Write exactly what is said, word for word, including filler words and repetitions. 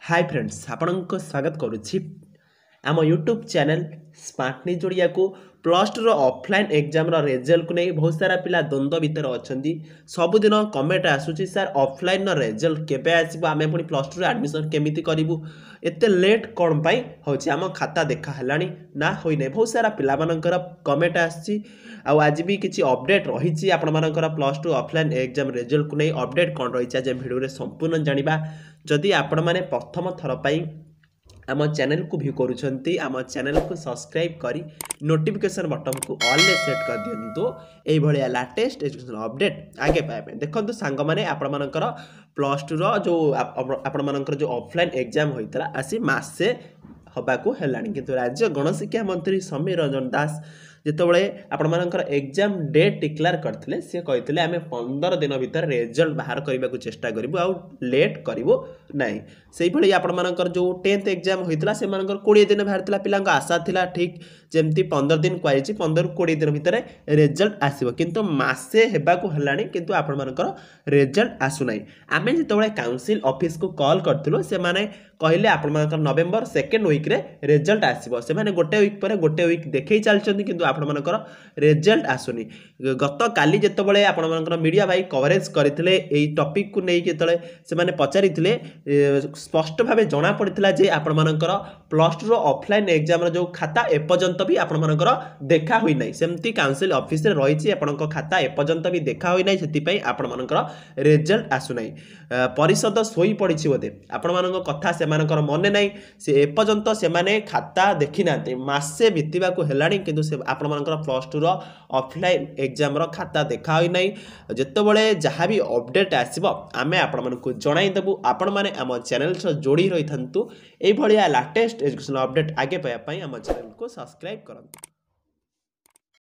Hi friends आपनको स्वागत करुच्ची आम YouTube channel smart निजोड़िया को plus two offline exam result को नहीं बहुत सारा पिला द्वंद्व भितर अच्छा सबुदिन कमेंट आसूसी सर ऑफलाइन रिजल्ट केबे आसो आम पुणी प्लस टू एडमिशन केमिति करूँ एत लेट कौन पाई हूँ आम खाता देखा है ना होई नहीं बहुत सारा पिला मानकर कमेंट आसी आज भी किसी अपडेट रही आपर plus two offline exam result को नहीं अपडेट कौन रही आज भिडियो संपूर्ण जाना जदि आपण मैंने प्रथम थर पर आम चैनल को व्यू करुँच आम चैनल को सब्सक्राइब करी नोटिफिकेशन बटन को ऑल ले सेट कर दिंतु ये लाटेस्ट एजुकेशन अपडेट आगे पाइबे देखो सांग मैंने आपणकर प्लस टू रो जो आपणकर जो ऑफलाइन एग्जाम होता आसी मसे हवाक है किंतु राज्य गणशिक्षा मंत्री समीर रंजन दास जितेबाला आपर एग्जाम डेट डिक्लेयर करते सी कहते आम पंदर दिन भर रिजल्ट बाहर करने को चेष्टा करूँ आउ लेट करूँ ना से भाई आपर जो टेन्थ एग्जाम होता से कोड़े दिन बाहर पिला आशा था ठीक जमती पंदर दिन कहुई पंदर कोड़े दिन भितर रिजल्ट आसो किंतु मसे होगाकू है किंतु आपर रिजल्ट आसुना आम जिते काउंसिल ऑफिस को कॉल करूँ से कहले आपर नवेम्बर सेकेंड वीक रे रिजल्ट आसो से गोटे वीक पर गोटे वीक देखई चलती किंतु आपणकर रिजल्ट आसुनी गत काली जितेबाला आपर मीडिया भाई कवरेज करते टॉपिक को लेकिन से पचारि स्पष्ट भाव जना पड़ा जे आपर प्लस टू ऑफलाइन एग्जाम जो खाता एपर्यंत भी आपर देखा हुई ना सेमती काउंसिल ऑफिस रही आपण खाता एपर्यंत भी देखा हुई ना से आपर रिजल्ट आसुना परिषद शोई पड़ी बोधे आपण कथा से मन ना से एपर्यंत से खाता देखी ना मसे बीतवा है कि आपण प्लस टू ऑफलाइन एग्जाम खाता देखा हुई ना जितेबाला जहाँ भी अपडेट आसो आम आपण को जनईदेवु आपण मैंने आम चैनल जोड़ी रही था ये लाटेस्ट एजुकेशन अपडेट आगे पाइबा आम चैनल को सब्सक्राइब करूँ।